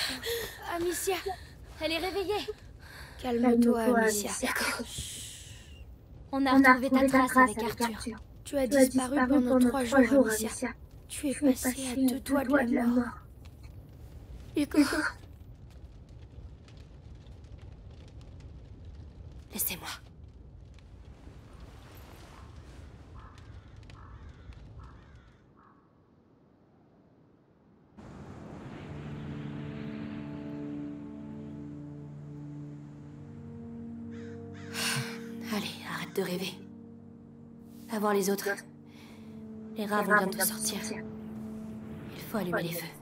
Amicia, elle est réveillée. Calme-toi, Amicia. D'accord. On a retrouvé ta trace avec Arthur. Tu as disparu pendant 3 jours, Amicia. Tu es passée à 2 doigts de la mort. Hugo. Laissez-moi. Allez, arrête de rêver. Va voir les autres. Les rats vont bientôt sortir. Il faut allumer les feux.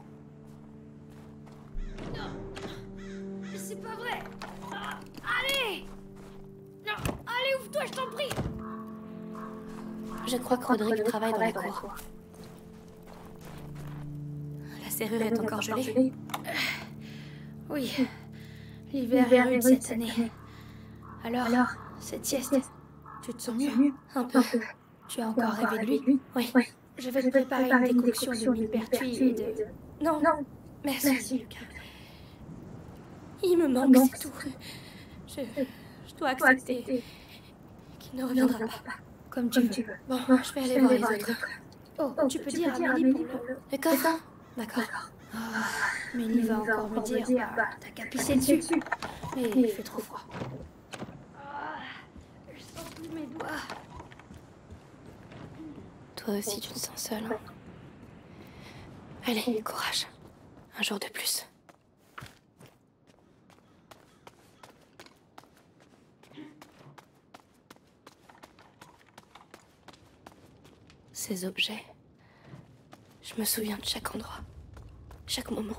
Non, mais c'est pas vrai. Allez. Non, allez, ouvre-toi, je t'en prie. Je crois que Rodrigue travaille dans la cour. La serrure est encore gelée. Oui, l'hiver est rude cette année. Alors, cette sieste, tu te sens mieux? Un peu. Tu as encore rêvé de lui? Oui. Je vais te préparer une décoction de millepertuis et de... Non, merci, Lucas. Il me manque, c'est tout. Je dois accepter qu'il ne reviendra pas. Comme tu veux. Bon, je vais aller voir les autres. Oh, tu peux dire à Mélie pour le coffre? D'accord. Mélie va encore me dire, t'as qu'à pisser dessus. Mais il fait trop froid. Je sens plus mes doigts. Toi aussi, tu te sens seule, hein? Allez, courage. Un jour de plus. Ces objets, je me souviens de chaque endroit, chaque moment.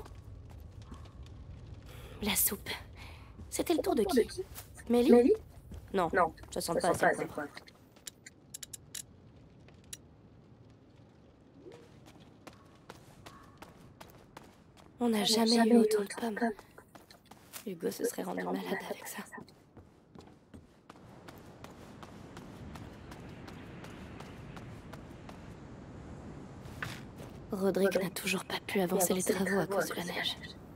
La soupe. C'était le tour de qui? Mélie? Non, je sens pas assez poivre. On n'a jamais eu autant de pommes. Hugo se serait rendu malade avec ça. Rodrigue n'a toujours pas pu avancer les travaux à cause de la neige.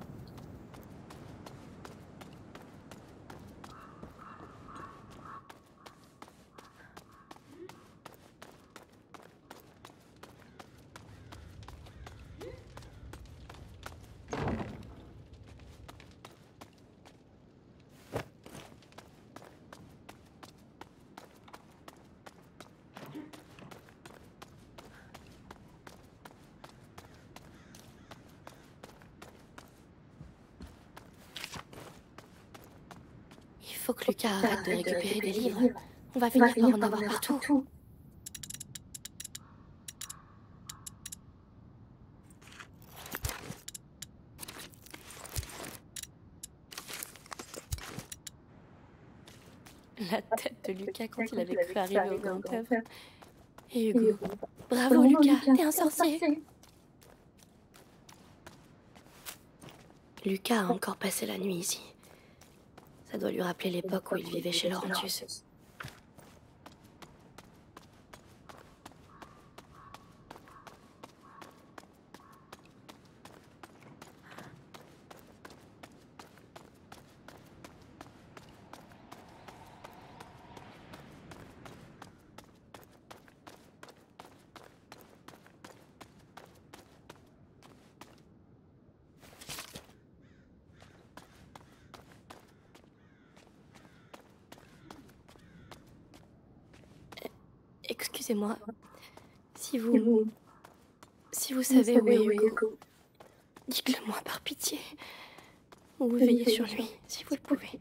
Il faut que Lucas arrête de récupérer des livres. On va finir par en avoir partout. La tête de Lucas quand il avait cru arriver au grand œuvre. Et Hugo. Bravo Lucas, t'es un sorcier. Lucas a encore passé la nuit ici. Ça doit lui rappeler l'époque où il vivait chez Laurentius. Excusez-moi, si vous savez où est Hugo, dites-le moi par pitié. Ou veillez sur lui, si vous le pouvez.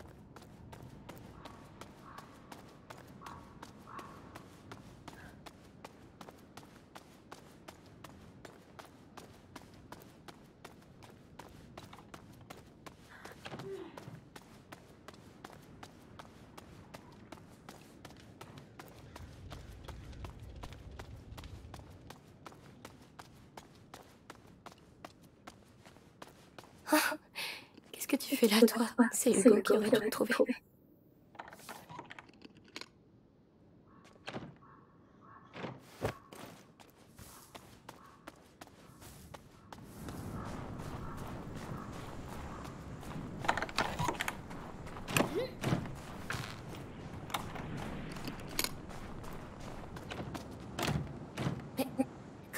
Oh, qu'est-ce que tu fais là, toi? C'est Hugo qui aurait dû te trouver.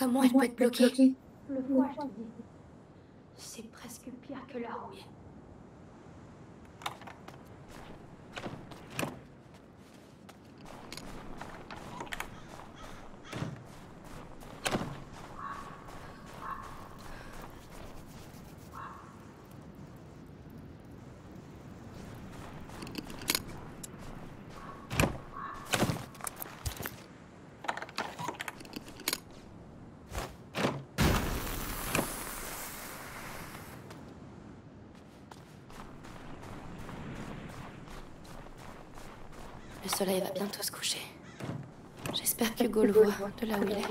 Comment elle peut être bloquée? Le poids, je te dis. C'est presque pire que la rouille. Le soleil va bientôt se coucher. J'espère qu'Hugo le voit de là où il est.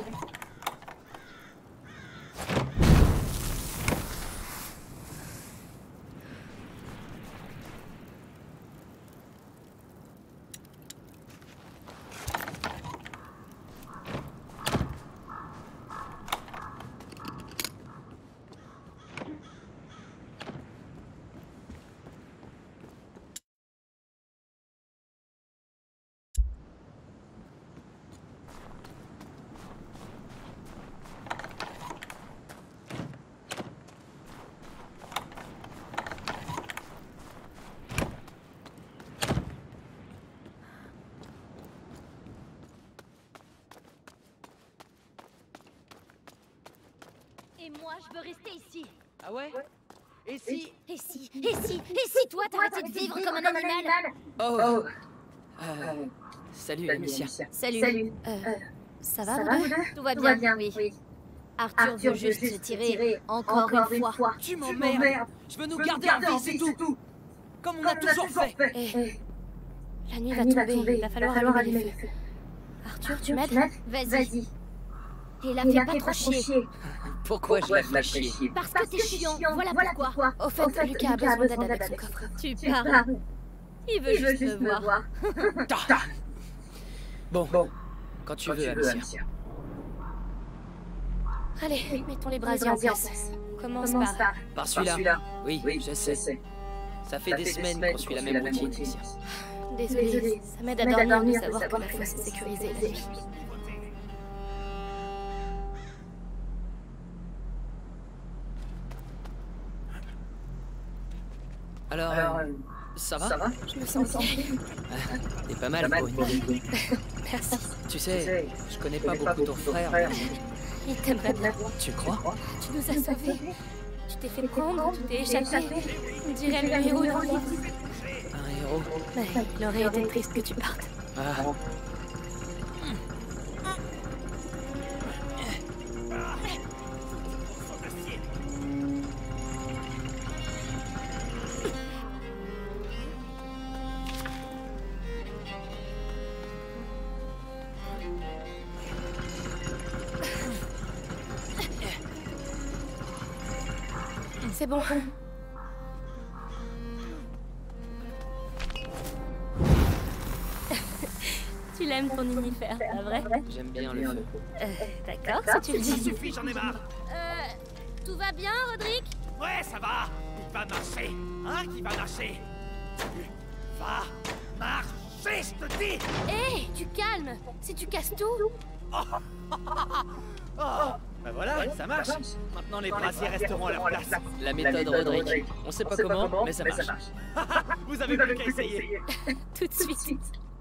Et moi, je veux rester ici. Ah ouais? Et si... Et si toi, t'arrêtais de vivre comme un animal? Oh, salut, Amicia. Salut. Ça va, vous deux? Tout va bien, oui. Arthur veut juste se tirer encore une fois. Tu m'emmerdes. Je veux nous garder en vie, c'est tout. Comme on a toujours fait. La nuit va tomber, il va falloir allumer le feu. Arthur, tu m'aides? Vas-y. Et la fais pas trop chier. Pourquoi je la fais chier? Parce que t'es chiant, voilà pourquoi. Au fait, Lucas a besoin d'aide avec son coffre. Tu parles. Il veut juste me voir. Bon, quand tu veux, Amicia. Allez, mettons les brasiers en place. Commence par... Par celui-là? Oui, je sais. Ça fait des semaines qu'on suit la même routine, Amicia. Désolée, ça m'aide à dormir de savoir que la fosse est sécurisée la nuit. Alors, ça va? Je me sens bien. T'es pas mal pour une nuit. Merci. Tu sais, je connais pas beaucoup ton frère, mais... Il t'aimerait bien. Tu crois? Tu nous as sauvés. Tu t'es fait prendre, tu t'es échappé. On dirait le héros d'un livre. Un héros? Mais il aurait été triste que tu partes. Ah. C'est bon. Tu l'aimes ton univers, pas vrai? J'aime bien le feu. D'accord, si tu le dis. Ça suffit, j'en ai marre. Tout va bien, Roderick? Ouais, ça va. Il va marcher. Hein, qui va marcher? Il va marcher, je te dis. Hé, tu calmes. Si tu casses tout... Oh, bah voilà, ça marche. Maintenant, les brasiers resteront à leur place. La méthode Roderick. On sait pas comment, mais ça marche. Vous avez plus qu'à essayer. Tout de suite.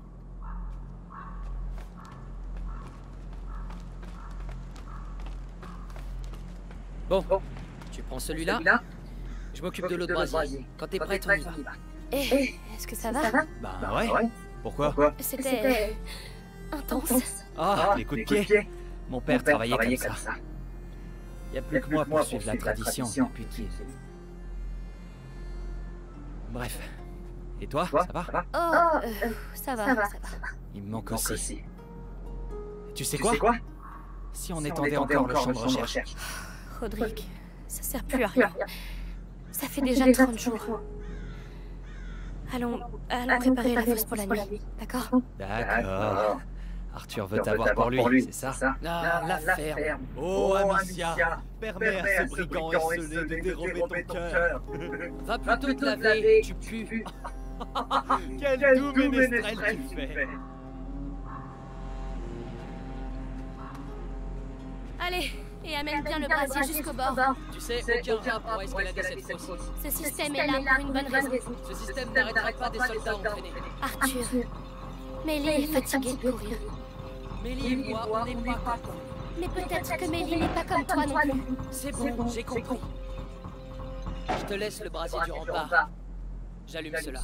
Bon, tu prends celui-là. Je m'occupe de l'autre brasier. Quand t'es prête, on y va. Hé, est-ce que ça va? Bah ouais. Pourquoi? C'était... intense. Ah, les coups de pied. Mon père travaillait comme ça. Y a plus que moi pour suivre la tradition. Putain. Bref. Et toi, ça va? Oh, ça va. Il me manque aussi. Tu sais quoi? Si on étendait encore le champ de recherche. Roderick, ça sert plus à rien. Ça fait déjà 30 jours. Allons préparer la fosse pour la nuit, d'accord? D'accord. Arthur veut t'avoir pour lui, c'est ça? Ah, la ferme. Oh, Amicia, permets à ce brigand esselé de dérober ton cœur. Va plutôt te laver, tu pues. Quel doux ménestrel tu fais. Allez, et amène bien le brasier jusqu'au bord. Tu sais, aucun rat pourra escalader cette fosse. Ce système est là pour une bonne raison. Ce système n'arrêtera pas des soldats entraînés. Arthur, Mélie est fatiguée de courir. Mélie et moi, on n'est pas contents. Mais peut-être que Mélie n'est pas comme toi non plus. C'est bon, j'ai compris. Je te laisse le brasier du rempart. J'allume cela.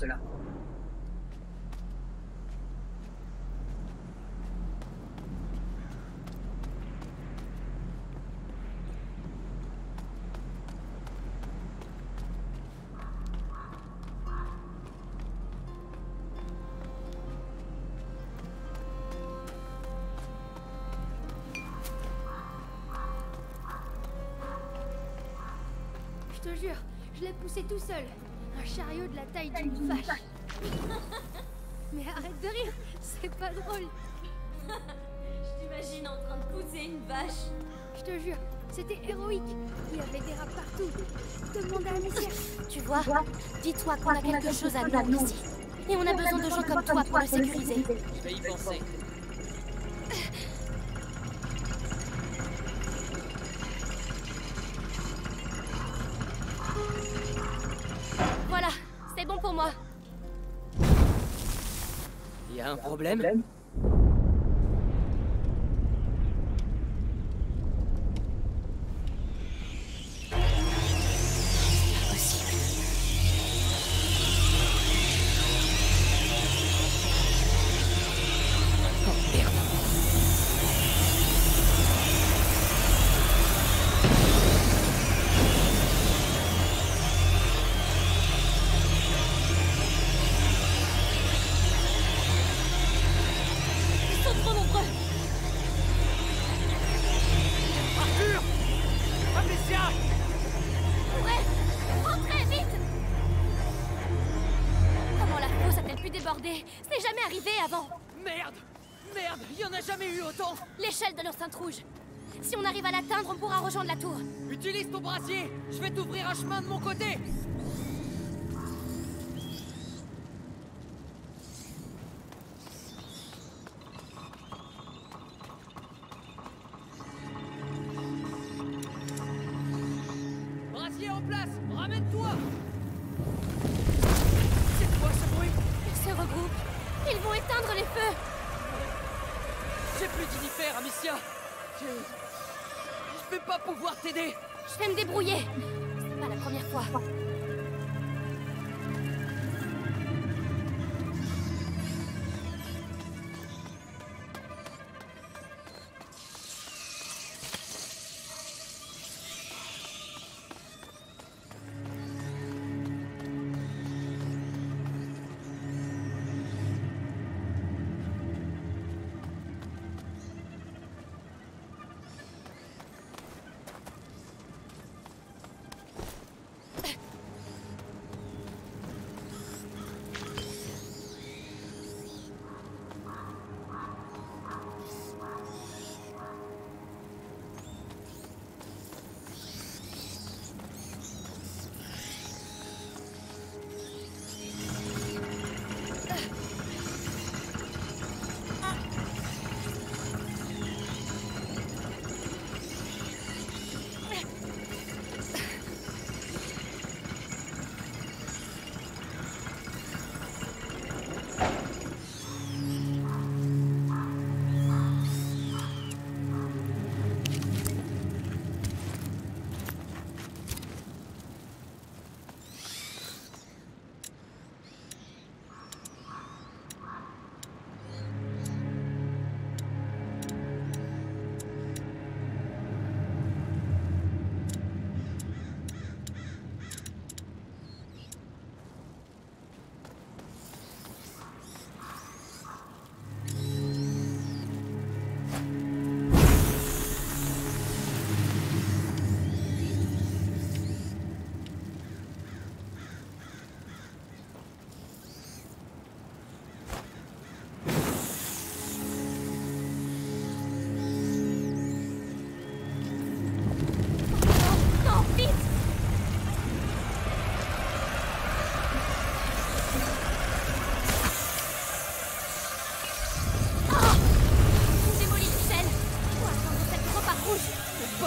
Je te jure, je l'ai poussé tout seul. Un chariot de la taille d'une vache. Mais arrête de rire, c'est pas drôle. Je t'imagine en train de pousser une vache. Je te jure, c'était héroïque. Il y avait des rats partout. Demande à Amicia. Tu vois, dis-toi qu'on a quelque chose à nous ici. Et on a besoin de gens comme toi pour le sécuriser. Je vais y penser. Voilà, c'est bon pour moi. Il y a un problème? C'est jamais arrivé avant. Merde! Merde! Il y en a jamais eu autant! L'échelle de l'enceinte rouge. Si on arrive à l'atteindre, on pourra rejoindre la tour. Utilise ton brasier! Je vais t'ouvrir un chemin de mon côté! Brasier en place! Ramène-toi! C'est quoi ce bruit? Ils se regroupent. Ils vont éteindre les feux. J'ai plus d'unifère, Amicia! Je vais pas pouvoir t'aider! Je vais me débrouiller. C'est pas la première fois.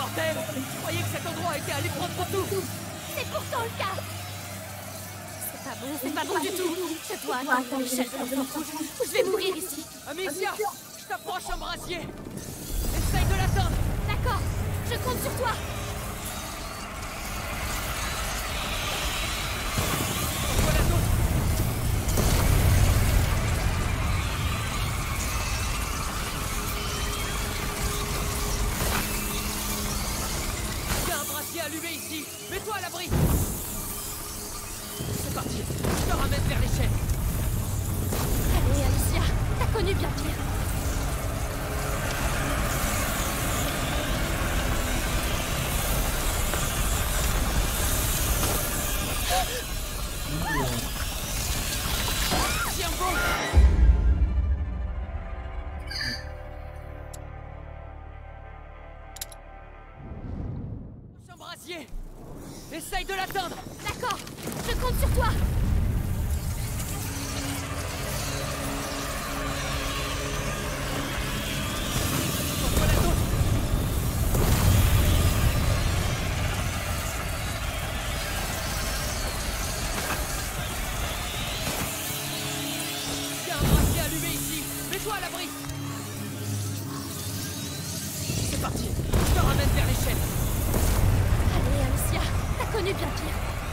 bordel! Je croyais que cet endroit était à l'épreuve pour tout! C'est pourtant le cas. C'est pas bon du tout. Je dois atteindre l'échelle de l'enfant rouge ou je vais mourir ici. Amicia! Je t'approche un brasier! Essaye de l'atteindre! D'accord, je compte sur toi. Voilà d'autres! Il y a un brasier allumé ici! Mets-toi à l'abri! C'est parti! Je te ramène vers l'échelle! Allez, Alicia, t'as connu bien pire. Tiens bon! Un brasier! Essaye de l'atteindre! D'accord, je compte sur toi. Voilà d'autres! Il y a un brasier allumé ici! Mets-toi à l'abri! C'est parti! Je te ramène vers l'échelle! Allez, Alicia, t'as connu bien pire.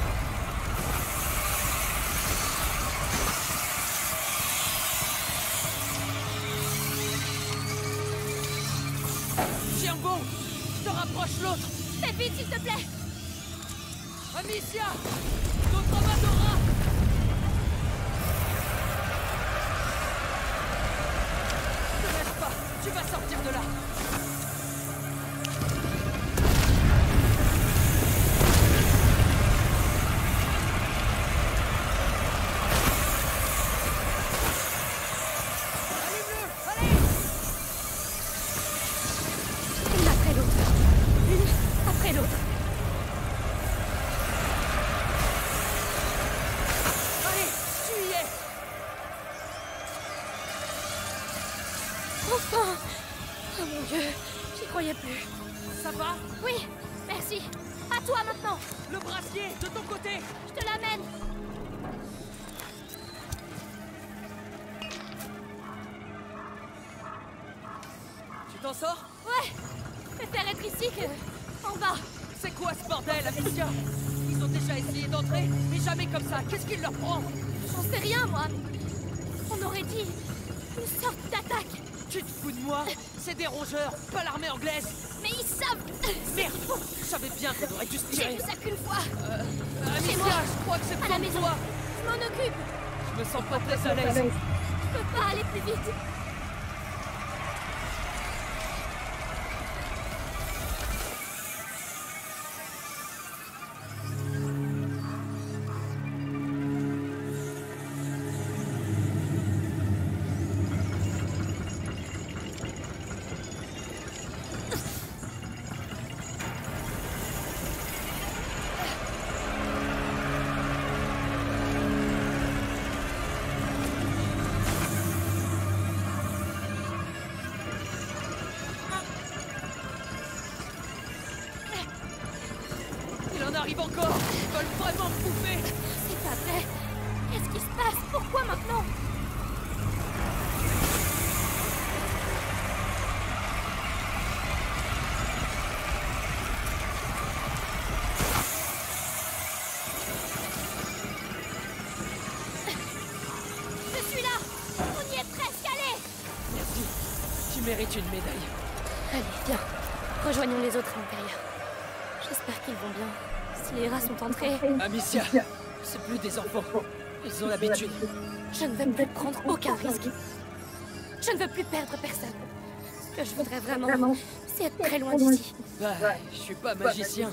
Tiens bon! Je te rapproche l'autre! Fais vite, s'il te plaît. Amicia! Notre Amadora! Ne te laisse pas! Tu vas sortir de là! Allume-le! Allez! Une après l'autre. Une après l'autre. Allez! Tu y es! Enfin. Oh mon Dieu, j'y croyais plus. Ça va? Oui, merci. À toi maintenant. Le brasier! De ton côté! Je te l'amène. Tu t'en sors? Ouais, je préfère être ici que en bas. C'est quoi ce bordel, Amicia? Ils ont déjà essayé d'entrer, mais jamais comme ça. Qu'est-ce qu'il leur prend? J'en sais rien, moi. On aurait dit une sorte d'attaque. Tu te fous de moi? C'est des rongeurs, pas l'armée anglaise. Mais ils savent. Merde! Je savais bien qu'on aurait dû se J'ai tirer. vu ça qu'une fois. Amicia, moi. je crois que c'est À la besoin de maison. toi. Je m'en occupe. Je me sens pas très à l'aise. Je peux pas aller plus vite. Il en arrive encore. Ils veulent vraiment me bouffer. C'est pas vrai. Qu'est-ce qui se passe? Pourquoi maintenant? Je suis là. On y est presque allé. Merci. Tu mérites une médaille. Allez, viens. Rejoignons les autres à l'intérieur. J'espère qu'ils vont bien. Si les rats sont entrés, Amicia, c'est plus des enfants. Ils ont l'habitude. je ne veux plus prendre aucun risque. Je ne veux plus perdre personne. Ce que je voudrais vraiment, c'est être très loin d'ici. Bah, je suis pas magicien.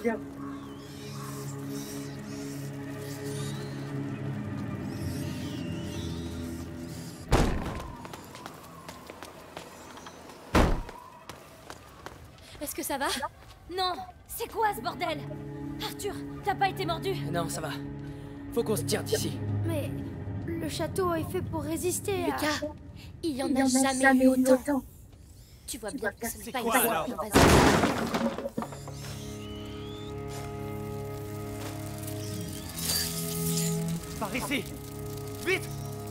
Est-ce que ça va? Non. C'est quoi ce bordel? Arthur, t'as pas été mordu? Non, ça va. Faut qu'on se tire d'ici. Mais le château est fait pour résister à... Lucas, il y en a jamais eu autant. Tu vois bien que ce n'est pas quoi, une alors invasion. Par ici! Vite!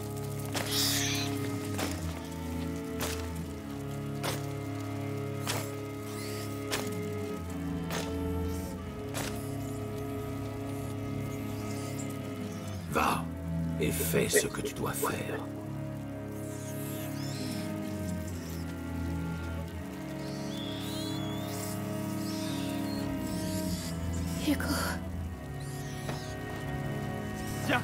Va et fais ce que tu dois faire. Hugo. Tiens!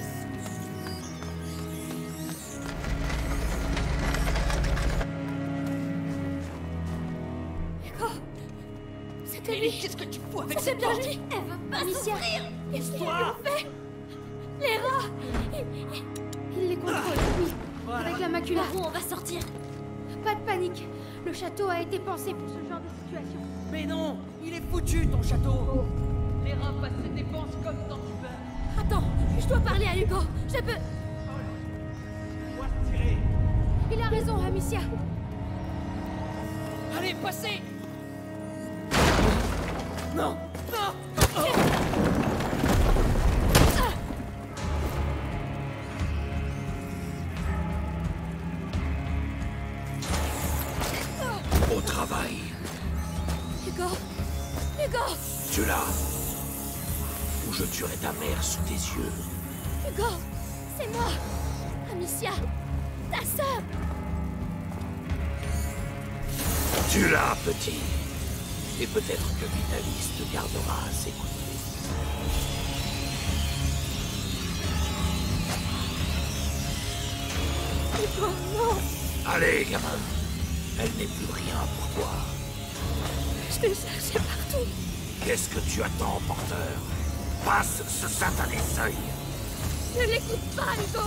Hugo. C'était lui. Qu'est-ce que tu fous avec C'est cette bien porte? lui. Elle veut pas Amicia. s'ouvrir. Qu'est-ce qu'ils Toi. ont fait? Les rats. Il les contrôle, oui. Voilà. Avec la macula. Par où on va sortir? Pas de panique. Le château a été pensé pour ce genre de situation. Mais non, il est foutu ton château. Les rats passent ses dépenses comme dans du beurre. Attends, je dois parler à Hugo. Je peux... Moi, tirer! Il a raison, Amicia. Allez, passez. Non, non. Au travail. Hugo. Hugo. Tu l'as. Ou je tuerai ta mère sous tes yeux. Hugo. C'est moi. Amicia. Ta sœur. Tu l'as, petit. Et peut-être que Vitalis te gardera à ses côtés. Hugo, non. Allez, gamin. Elle n'est plus rien pour toi. Je l'ai cherché partout. Qu'est-ce que tu attends, porteur? Passe ce satané seuil. Ne l'écoute pas, Hugo.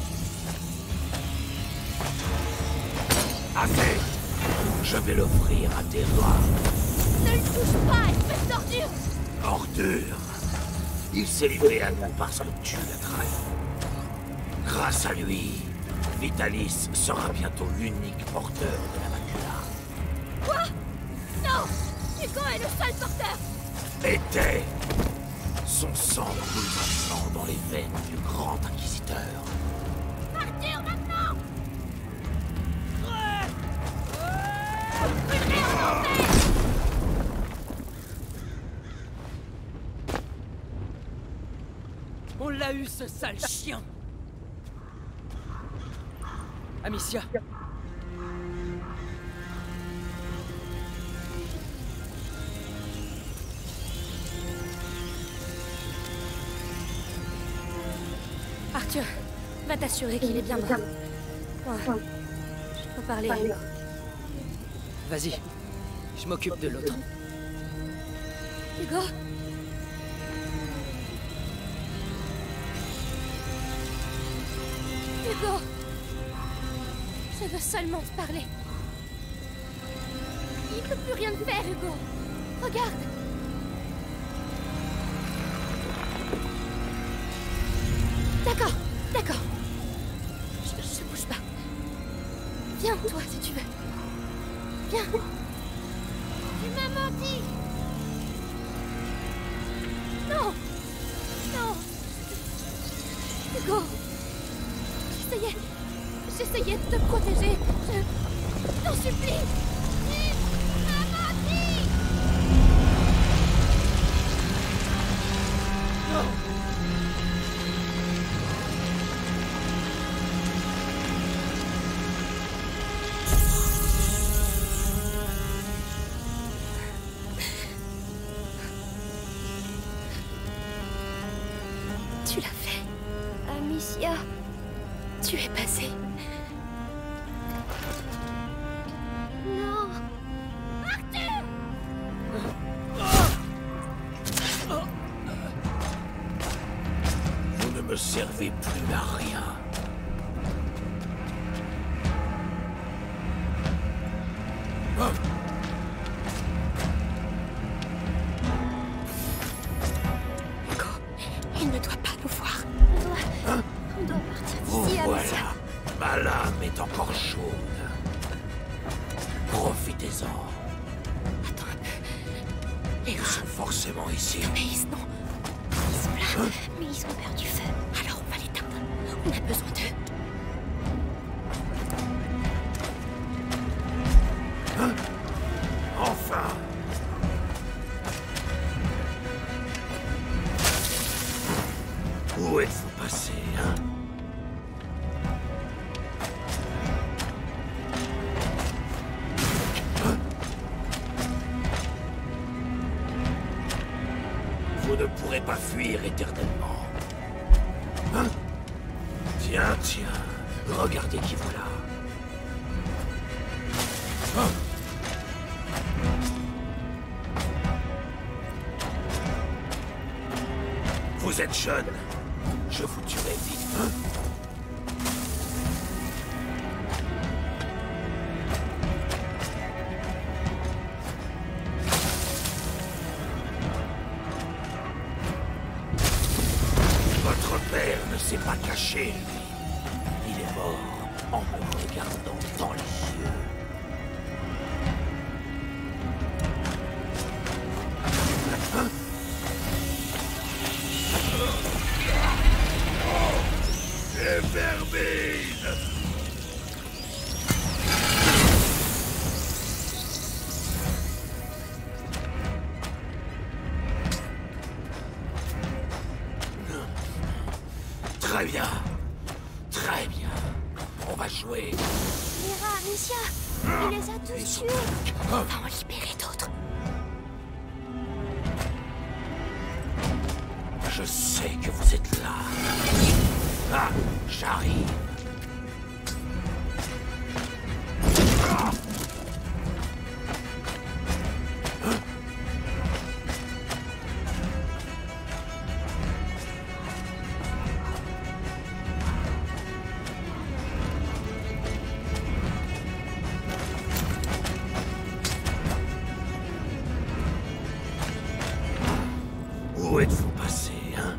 Assez. Je vais l'offrir à tes rois. Ne le touche pas, espèce d'ordure. Ordure. Il s'est livré à nous parce que tu l'as trahi. Grâce à lui, Vitalis sera bientôt l'unique porteur de la macula. Quoi? Non. Hugo est le seul porteur. Était. Son sang coule maintenant dans les veines du grand inquisiteur. Partir maintenant. On l'a eu, ce sale chien. Amicia. Arthur, va t'assurer qu'il est bien mort. Ouais. Je peux parler à Hugo. Vas-y, je m'occupe de l'autre. Hugo? Hugo! Je veux seulement te parler. Il ne peut plus rien faire, Hugo. Regarde. D'accord, d'accord. Je bouge pas. Viens, toi, si tu veux. Viens. Tu m'as menti. Non. Non. Hugo. J'essayais de te protéger. Je t'en supplie. Tu m'as menti. Non. Tu l'as fait. Amicia. Tu es passé. Non. Arthur! Vous ne me servez plus à rien. Hugo, il ne doit pas nous voir. On doit partir Vous d'ici, Amicia. voilà. Ma lame est encore chaude. Profitez-en. Attends un peu. Les Ils rats. sont forcément ici. Mais non. Ils sont là. Mais ils ont perdu feu. Alors on va On a besoin d'eux. Hein? Enfin! Où êtes-vous passé, hein? Vous ne pourrez pas fuir éternellement. Hein? Tiens, tiens, regardez qui voilà. Hein? Vous êtes jeune. Je vous tuerai vite, hein? Votre père ne s'est pas caché, lui. Il est mort en me regardant dans les yeux. Hein? Vermine! Très bien. Très bien. On va jouer. Mira, Amicia, il les a tous tués. On va en libérer d'autres. Je sais que vous êtes là. Ah, j'arrive. Où êtes-vous passé, hein?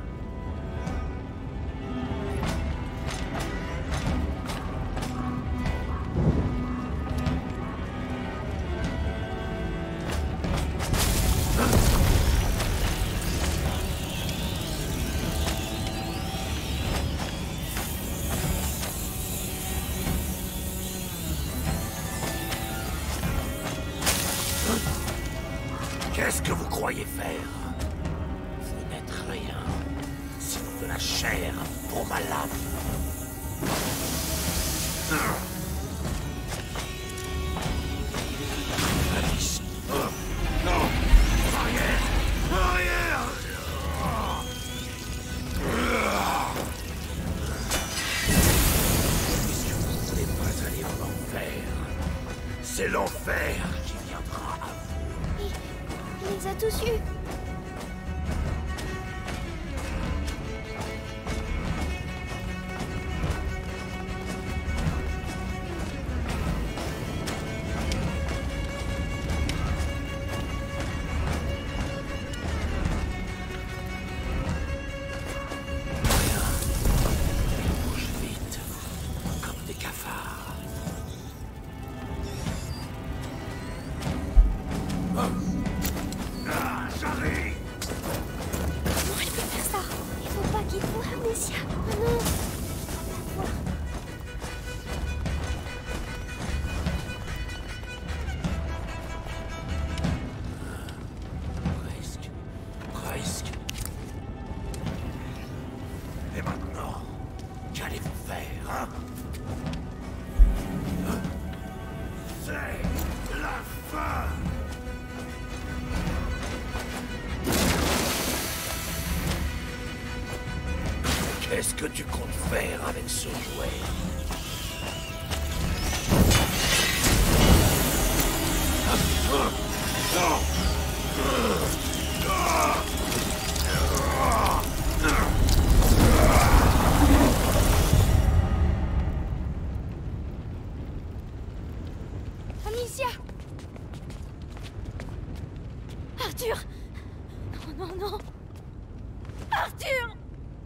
Qu'est-ce que vous croyez faire? Vous n'êtes rien, sinon de la chair pour ma lame. Alice. Non! Arrière! Arrière! Puisque vous ne voulez pas aller en enfer, c'est l'enfer qui viendra à vous. Il les a tous eus. Ils bougent vite, comme des cafards. Ah, j'arrive! Comment elle peut faire ça? Il faut pas qu'il voie, Amicia. Ah non. Presque. Presque. Et maintenant, qu'allez-vous faire, hein? C'est la fin! Qu'est-ce que tu comptes faire avec ce jouet? Amicia! Arthur! Non, non, non! Arthur!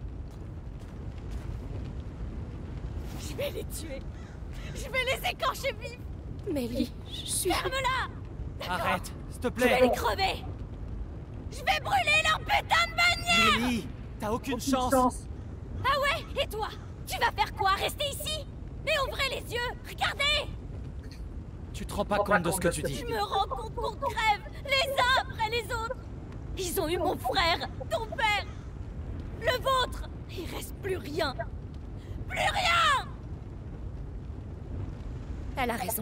Je vais les tuer! Je vais les écorcher vifs! Mélie, je suis... Ferme-la! Arrête, s'il te Je vais plaît. les crever! Je vais brûler leur putain de bannière! Mélie, t'as aucune chance. Ah ouais? Et toi? Tu Tu vas faire quoi? Rester ici? Mais ouvrez les yeux! Regardez! Tu te rends pas compte de ce que tu dis. Je me rends compte qu'on crève, les uns après les autres. Ils ont eu mon frère, ton père, le vôtre. Il reste plus rien. Plus rien! Elle a raison.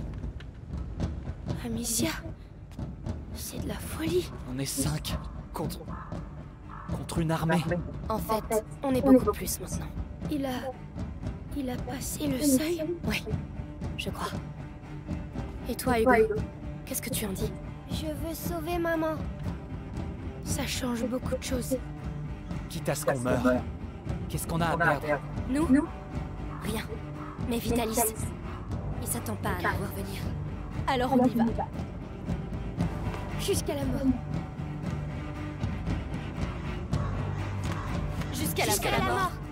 Amicia, c'est de la folie. On est 5 contre une armée. En fait, on est beaucoup plus maintenant. Il a passé le seuil. Oui, je crois. Et toi, Hugo, qu'est-ce que tu en dis? Je veux sauver maman. Ça change beaucoup de choses. Quitte à ce qu'on meure. Qu'est-ce qu'on a à perdre? Nous? Rien. Mais Vitalis, il s'attend pas à la voir venir. Alors on y va. Jusqu'à la mort. Jusqu'à la mort.